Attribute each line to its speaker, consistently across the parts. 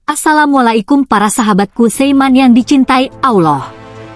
Speaker 1: Assalamualaikum para sahabatku seiman yang dicintai Allah.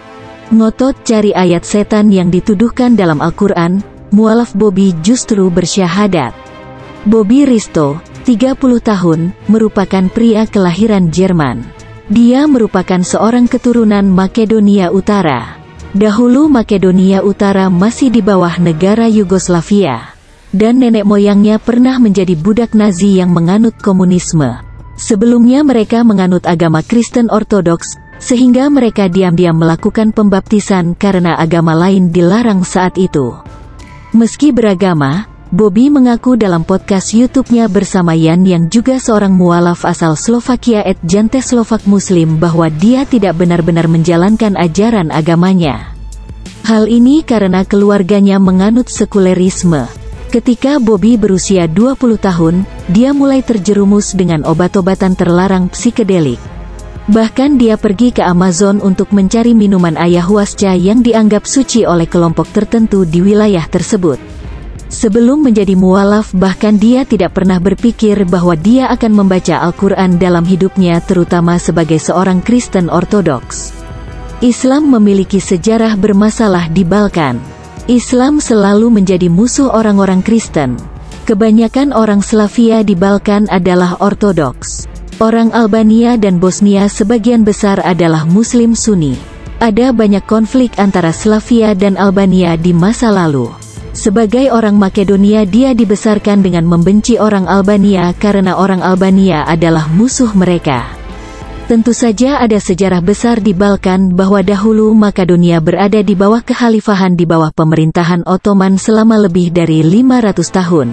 Speaker 2: Ngotot cari ayat setan yang dituduhkan dalam Al-Quran, mualaf Bobby justru bersyahadat. Bobby Risto, 30 tahun, merupakan pria kelahiran Jerman. Dia merupakan seorang keturunan Makedonia Utara. Dahulu Makedonia Utara masih di bawah negara Yugoslavia. Dan nenek moyangnya pernah menjadi budak Nazi yang menganut komunisme. Sebelumnya mereka menganut agama Kristen Ortodoks, sehingga mereka diam-diam melakukan pembaptisan karena agama lain dilarang saat itu. Meski beragama, Bobby mengaku dalam podcast YouTube-nya bersama Yan yang juga seorang mualaf asal Slovakia @Jante Slovak Muslim bahwa dia tidak benar-benar menjalankan ajaran agamanya. Hal ini karena keluarganya menganut sekulerisme. Ketika Bobby berusia 20 tahun, dia mulai terjerumus dengan obat-obatan terlarang psikedelik. Bahkan dia pergi ke Amazon untuk mencari minuman ayahuasca yang dianggap suci oleh kelompok tertentu di wilayah tersebut. Sebelum menjadi mualaf, bahkan dia tidak pernah berpikir bahwa dia akan membaca Al-Quran dalam hidupnya, terutama sebagai seorang Kristen Ortodoks. Islam memiliki sejarah bermasalah di Balkan. Islam selalu menjadi musuh orang-orang Kristen. Kebanyakan orang Slavia di Balkan adalah Ortodoks. Orang Albania dan Bosnia sebagian besar adalah Muslim Sunni. Ada banyak konflik antara Slavia dan Albania di masa lalu. Sebagai orang Makedonia, dia dibesarkan dengan membenci orang Albania karena orang Albania adalah musuh mereka. Tentu saja ada sejarah besar di Balkan bahwa dahulu Makedonia berada di bawah kekhalifahan di bawah pemerintahan Ottoman selama lebih dari 500 tahun.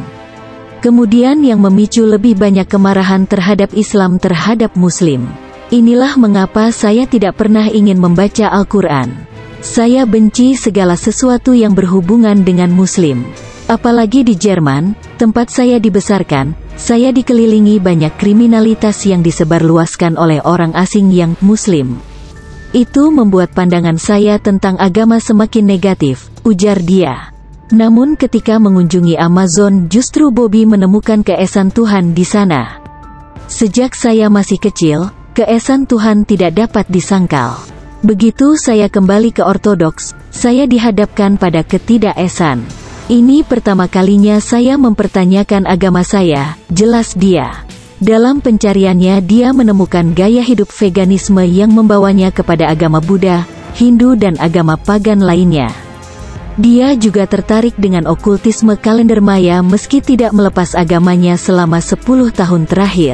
Speaker 2: Kemudian yang memicu lebih banyak kemarahan terhadap Islam terhadap Muslim. Inilah mengapa saya tidak pernah ingin membaca Al-Quran. Saya benci segala sesuatu yang berhubungan dengan Muslim. Apalagi di Jerman, tempat saya dibesarkan, saya dikelilingi banyak kriminalitas yang disebarluaskan oleh orang asing yang Muslim. Itu membuat pandangan saya tentang agama semakin negatif, ujar dia. Namun ketika mengunjungi Amazon, justru Bobby menemukan keesaan Tuhan di sana. Sejak saya masih kecil, keesaan Tuhan tidak dapat disangkal. Begitu saya kembali ke Ortodoks, saya dihadapkan pada ketidakesaan. Ini pertama kalinya saya mempertanyakan agama saya, jelas dia. Dalam pencariannya dia menemukan gaya hidup veganisme yang membawanya kepada agama Buddha, Hindu dan agama pagan lainnya. Dia juga tertarik dengan okultisme kalender Maya meski tidak melepas agamanya selama 10 tahun terakhir.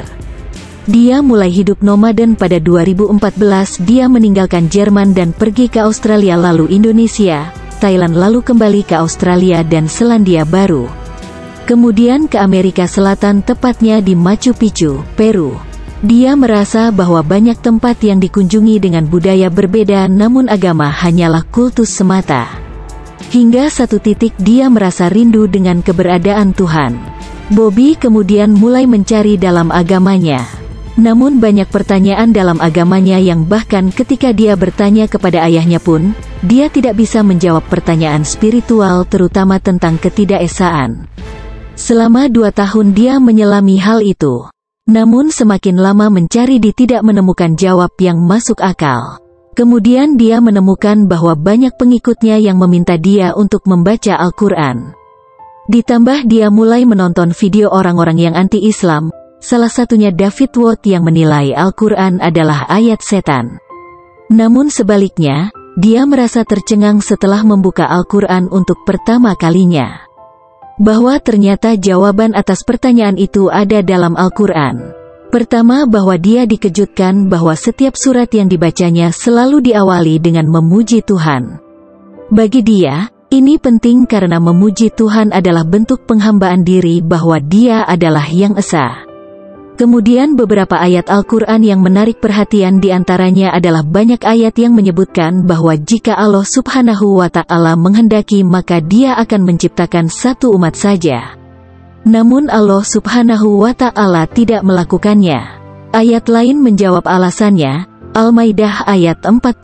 Speaker 2: Dia mulai hidup nomaden pada 2014, dia meninggalkan Jerman dan pergi ke Australia lalu Indonesia, Thailand lalu kembali ke Australia dan Selandia Baru. Kemudian ke Amerika Selatan, tepatnya di Machu Picchu, Peru. Dia merasa bahwa banyak tempat yang dikunjungi dengan budaya berbeda namun agama hanyalah kultus semata. Hingga satu titik dia merasa rindu dengan keberadaan Tuhan. Bobby kemudian mulai mencari dalam agamanya. Namun banyak pertanyaan dalam agamanya yang bahkan ketika dia bertanya kepada ayahnya pun, dia tidak bisa menjawab pertanyaan spiritual terutama tentang ketidakesaan. Selama 2 tahun dia menyelami hal itu. Namun semakin lama mencari dia tidak menemukan jawab yang masuk akal. Kemudian dia menemukan bahwa banyak pengikutnya yang meminta dia untuk membaca Al-Quran. Ditambah dia mulai menonton video orang-orang yang anti-Islam. Salah satunya David Wood yang menilai Al-Quran adalah ayat setan. Namun sebaliknya, dia merasa tercengang setelah membuka Al-Quran untuk pertama kalinya. Bahwa ternyata jawaban atas pertanyaan itu ada dalam Al-Quran. Pertama, bahwa dia dikejutkan bahwa setiap surat yang dibacanya selalu diawali dengan memuji Tuhan. Bagi dia, ini penting karena memuji Tuhan adalah bentuk penghambaan diri bahwa dia adalah yang esa. Kemudian beberapa ayat Al-Quran yang menarik perhatian diantaranya adalah banyak ayat yang menyebutkan bahwa jika Allah Subhanahu wa Ta'ala menghendaki maka dia akan menciptakan satu umat saja. Namun Allah Subhanahu wa Ta'ala tidak melakukannya. Ayat lain menjawab alasannya, Al-Maidah ayat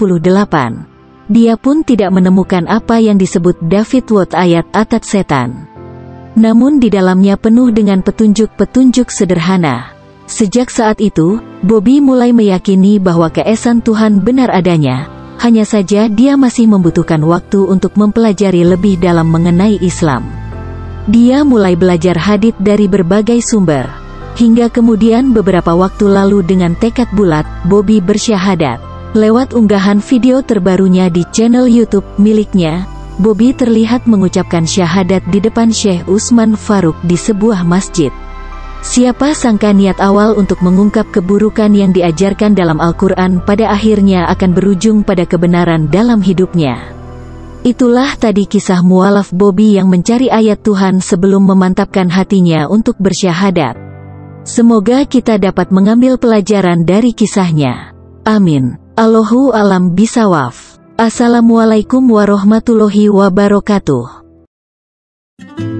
Speaker 2: 48. Dia pun tidak menemukan apa yang disebut David Wood ayat atat setan. Namun di dalamnya penuh dengan petunjuk-petunjuk sederhana. Sejak saat itu, Bobby mulai meyakini bahwa keesaan Tuhan benar adanya. Hanya saja dia masih membutuhkan waktu untuk mempelajari lebih dalam mengenai Islam. Dia mulai belajar hadits dari berbagai sumber. Hingga kemudian beberapa waktu lalu dengan tekad bulat, Bobby bersyahadat. Lewat unggahan video terbarunya di channel YouTube miliknya, Bobby terlihat mengucapkan syahadat di depan Syekh Utsman Faruk di sebuah masjid. Siapa sangka niat awal untuk mengungkap keburukan yang diajarkan dalam Al-Quran pada akhirnya akan berujung pada kebenaran dalam hidupnya. Itulah tadi kisah mualaf Bobby yang mencari ayat Tuhan sebelum memantapkan hatinya untuk bersyahadat. Semoga kita dapat mengambil pelajaran dari kisahnya. Amin. Allahu a'lam bishawab. Assalamualaikum warahmatullahi wabarakatuh.